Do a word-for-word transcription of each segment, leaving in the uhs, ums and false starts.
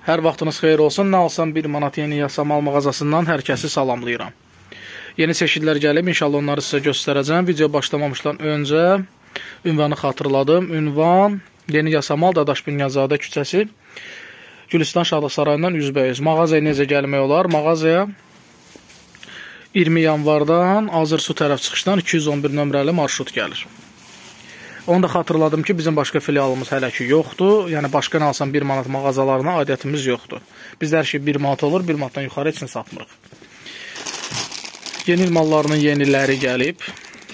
Hər vaxtınız xeyir olsun. Nə alsam bir manat yeni yasamal mağazasından hər kəsi salamlayıram. Yeni çeşidlər gəlib, inşallah onları sizə göstərəcəm. Video başlamamışdan öncə ünvanı xatırladım. Ünvan Yeni Yasamal Dadaş Binyazadə küçəsi, Gülistan Şahlıq Sarayından üzbəyiz. Mağazaya necə gəlmək olar? Mağazaya iyirmi yanvardan Azır Su tərəf çıxışdan iki yüz on bir nömrəli marşrut gəlir. Onu da xatırladım ki, bizim başqa filialımız hələ ki yoxdur. Yəni, başqa nə alsam bir manat mağazalarına adətimiz yoxdur. Bizdə hər şey bir manat olur, bir manatdan yuxarı üçün satmırıq. Yeni mallarının yeniləri gəlib.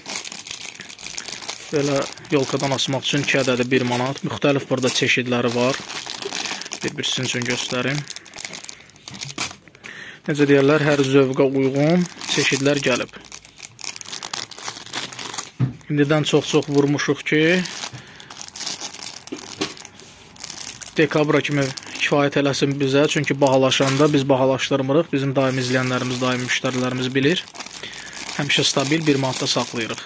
Belə yolkadan asmaq üçün iki ədədi bir manat. Müxtəlif burada çeşidləri var. Bir-bir sizin üçün göstərim. Necə deyərlər, hər zövqə uyğun çeşidlər gəlib. İndidən çox-çox vurmuşuq ki, dekabra kimi kifayət eləsin bizə. Çünki bahalaşanda biz bahalaşdırmırıq. Bizim daim izləyənlərimiz, daim müştərilərimiz bilir. Həmişə stabil bir manatda saxlayırıq.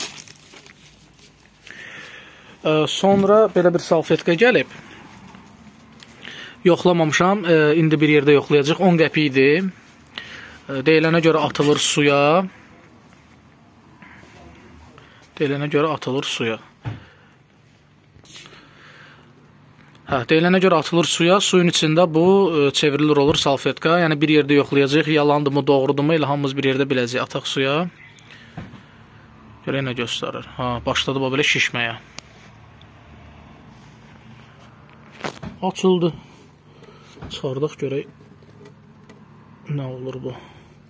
Sonra belə bir salfetka gəlib. Yoxlamamışam. İndi bir yerdə yoxlayacaq. on qəpik idi. Deyilənə görə atılır suya. Deyilənə görə atılır suya. Hə, deyilənə görə atılır suya. Suyun içində bu çevrilir olur salfetka. Yəni bir yerdə yoxlayacaq. Yalandır mı, doğrudur mu? Elə hamımız bir yerdə biləcək. Ataq suya. Görək nə göstərir. Ha, başladı bu belə şişməyə. Açıldı. Çıxardıq görək nə olur bu.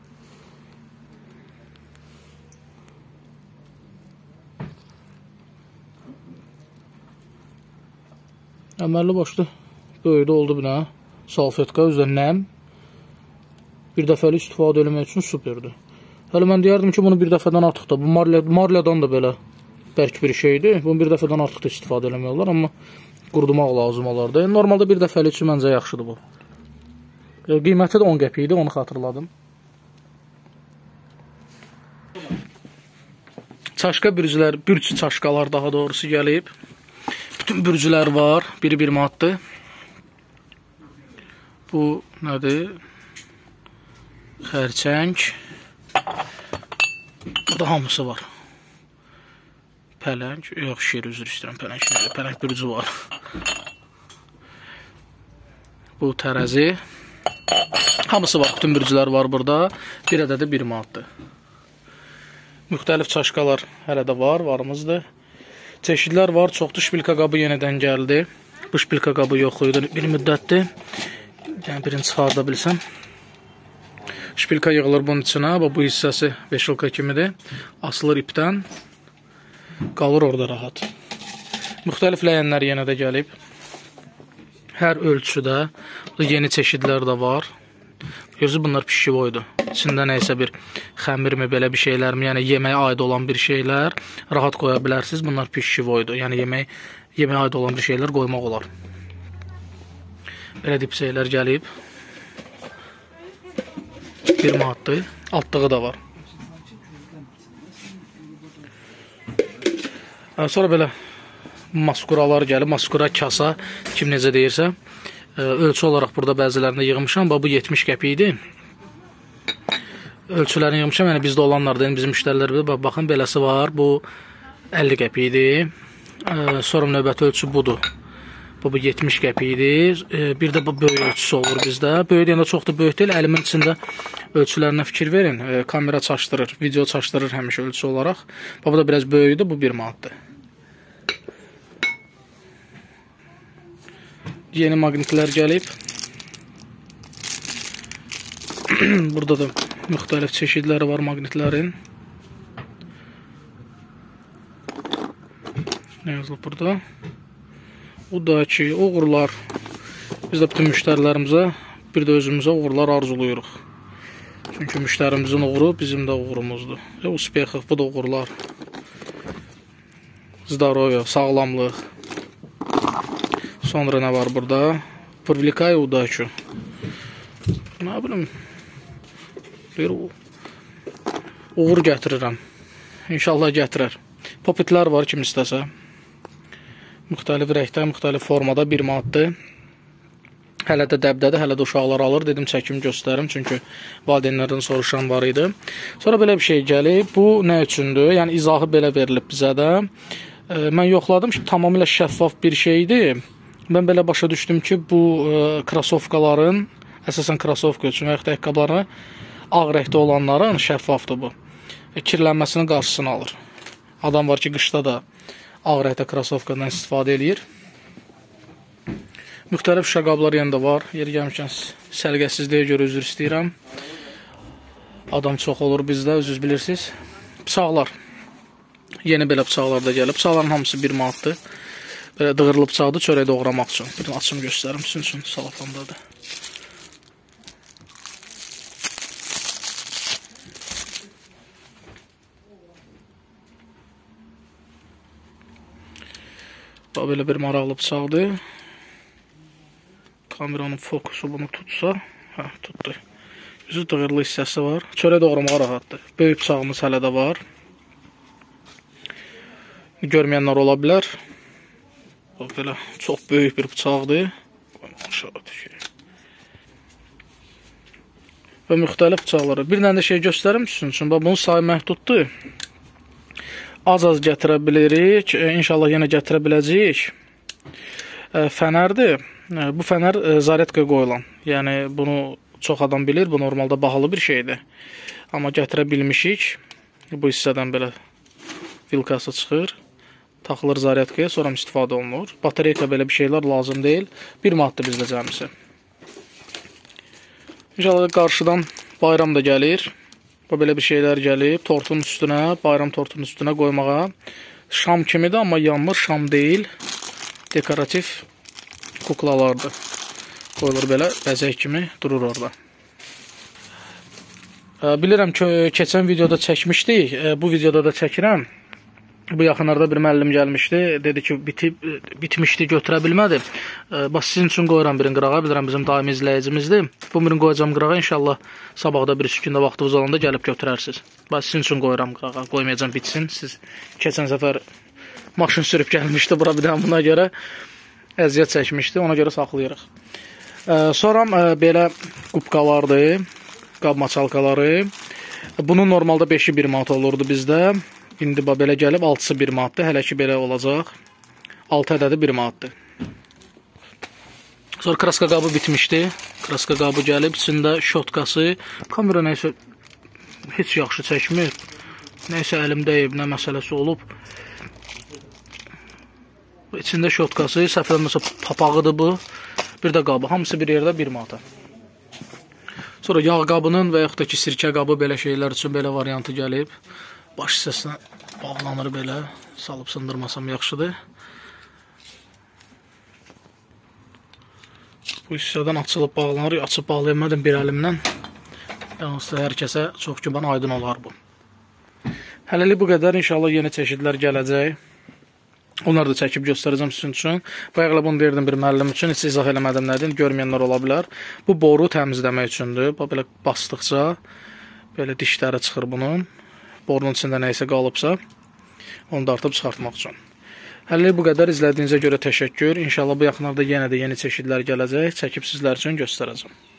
Əməlli başlı böyüdü oldu buna. Salfetka üzrə nəm. Bir dəfəli istifadə eləmək üçün superdir. Hələ mən deyərdim ki, bunu bir dəfədən artıq da. Bu marladan da belə bərk bir şeydir. Bunu bir dəfədən artıq da istifadə eləmək olar. Amma qurudumaq lazım olardı. Normalda bir dəfəli üçün məncə yaxşıdır bu. Qiyməti də on qəpik idi, onu xatırladım. Çaşqa bürcülər, bürc çaşqalar daha doğrusu gəlib. Bütün bürcülər var. Biri bir manatdır. Bu nədir? Xərçəng. Burada hamısı var. Pələng. Yox, şir üzr istəyirəm. Pələng nədir? Pələng bürcü var. Bu tərəzi. Hamısı var. Bütün bürcülər var burada. Bir ədədi bir manatdır. Müxtəlif çaşqalar hələ də var. Varımızdır. Çeşidlər var, çoxdur. Şpilka qabı yenidən gəldi. Bu şpilka qabı yox idi bir müddətdir. Yəni birini çıxarda bilsəm. Şpilka yığılır bunun içinə. Bu hissəsi beş ilka kimidir. Asılır ipdən. Qalır orada rahat. Müxtəlif ləyənlər yenə də gəlib. Hər ölçüdə. Yeni çeşidlər də var. Gözü bunlar pişivoydur. İçində nəysə bir xəmirmi, belə bir şeylərmi, yəni yeməyə aid olan bir şeylər rahat qoya bilərsiniz. Bunlar pişivoydur. Yəni yemək, yeməyə aid olan bir şeylər qoymaq olar. Belə dip şeylər gəlib. Bir manatdır. Altlığı da var. Sonra belə maskuralar gəlib. Maskura, kasa, kim necə deyirsə. Ölçü olaraq burada bəzilərində yığmışam. Bu yetmiş qəpik idi. Ölçülərini yığmışam. Yəni bizdə olanlar da, bizim müştərilər bilir. Baxın, beləsi var. Bu əlli qəpik idi. Sonra növbəti ölçü budur. Bu yetmiş qəpik idi. Bir də bu böyük ölçüsü olur bizdə. Böyük deyəndə çox da böyük deyil. Əlimin içində ölçülərinə fikir verin. Kamera çaşdırır, video çaşdırır həmişə ölçü olaraq. Bu da biraz böyükdür. Bu bir manatdır. Yeni maqnitlər gəlib. Burada da müxtəlif çeşidləri var maqnitlərin. Nə yazılıb burada? O da ki, uğurlar. Biz də bütün müştərilərimizə, bir də özümüzə uğurlar arzuluyuruq. Çünki müştərimizin uğuru bizim də uğurumuzdur. Uspexov, bu da uğurlar. Zdaroviya, sağlamlıq. Sonra nə var burada? Привлекаю удачу. Nə bilim, bir uğur gətirirəm. İnşallah gətirər. Popitlər var kim istəsə. Müxtəlif rəngdə, müxtəlif formada bir manatdır. Hələ də dəbdədir, hələ də uşaqlar alır. Dedim çəkim göstərim, çünki valideynlərdən soruşan var idi. Sonra belə bir şey gəlib. Bu nə üçündür? Yəni izahı belə verilib bizə də. E, mən yoxladım ki, tamamilə şəffaf bir şeydir. Mən belə başa düşdüm ki, bu e, krasovkaların, əsasən krasovka üçün və yaxud da ayaqqabıların ağ rəngdə olanların şəffafdır bu. E, kirlənməsinin qarşısını alır. Adam var ki, qışda da ağ rəngdə krasovkadan istifadə edir. Müxtəlif şüşə qablar yenə də var. Yeri gəlmişkən səliqəsizliyə görə üzr istəyirəm. Adam çox olur bizdə, özünüz bilirsiniz. Bıçaqlar. Yeni belə bıçaqlar da gəlib. Bıçaqların hamısı bir manatdır. Belə dığırlı bıçaqdır, çörək doğramaq üçün. Bir açım göstərim sizin üçün, salafandadır. Belə bir maraqlı bıçaqdır. Kameranın fokusu bunu tutsa, hə, tutdu. Yüzü dığırlı hissəsi var. Çörək doğramağa rahatdır. Böyük bıçağımız hələ də var. Görməyənlər ola bilər. Belə çox böyük bir bıçaqdır. Və müxtəlif bıçaqları. Bir dənə də şey göstərim sizin üçün. Bunun sayı məhduddur. Az-az gətirə bilirik. İnşallah yenə gətirə biləcəyik. Fənərdir. Bu fənər zaretkaya qoyulan. Yəni bunu çox adam bilir. Bu normalda bahalı bir şeydir. Amma gətirə bilmişik. Bu hissədən belə vilkası çıxır. Taxılır zaretkaya, sonra istifadə olunur. Batareyka belə bir şeylər lazım deyil. Bir manatdır bizdə cəmisi. İnşallah qarşıdan bayram da gəlir. Belə bir şeylər gəlib. Tortun üstünə, bayram tortunun üstünə qoymağa. Şam kimidir, amma yanmır, şam deyil. Dekorativ kuklalardır. Qoyulur belə, bəzək kimi durur orada. Bilirəm ki, keçən videoda çəkmişdik. Bu videoda da çəkirəm. Bu yaxınlarda bir müəllim gəlmişdi. Dedi ki, bitib, bitmişdi, götürə bilmədi. Bax, sizin üçün qoyuram birin qırağa. Bilirəm, bizim daimi izləyicimizdir. Bu birin qoyacam qırağa. İnşallah sabahda bir sükündə vaxtınız olanda gəlib götürərsiniz. Bax, sizin üçün qoyuram qırağa. Qoymayacam bitsin. Siz keçən səfər maşın sürüb gəlmişdi bura bir dənə buna görə. Əziyyət çəkmişdi. Ona görə saxlayırıq. Sonra belə qubqalardır. Qab maçalkaları. Bunun normalda beşi bir manat olurdu bizdə. İndi belə gəlib altısı bir manatdır. Hələ ki belə olacaq. altı ədədi bir manatdır. Sonra kraska qabı bitmişdi. Kraska qabı gəlib. İçində şotkası. Kamera nəysə heç yaxşı çəkmir. Nəysə əlimdəyib, nə məsələsi olub. İçində şotkası, səhvlənməsə papağıdır bu. Bir də qabı. Hamısı bir yerdə bir manata. Sonra yağ qabının və yaxud da ki sirkə qabı belə şeylər üçün belə variantı gəlib. Baş hissəsinə bağlanır belə. Salıb sındırmasam yaxşıdır. Bu hissədən açılıb bağlanır. Açıb bağlayamadım bir əlimdən. Yalnız da hər kəsə çox güman aydın olar bu. Hələlik bu qədər. İnşallah yeni çeşidlər gələcək. Onları da çəkib göstərəcəm sizin üçün. Bayaqla bunu verdim bir müəllim üçün. Heç izah eləmədim nədir. Görməyənlər ola bilər. Bu boru təmizləmək üçündür. Belə basdıqca belə dişləri çıxır bunun. Borunun içində nəysə qalıbsa, onu da artıb çıxartmaq üçün. Hələlik bu qədər. İzlədiyinizə görə təşəkkür. İnşallah bu yaxınlarda yenə də yeni çeşidlər gələcək. Çəkib sizlər üçün göstərəcəm.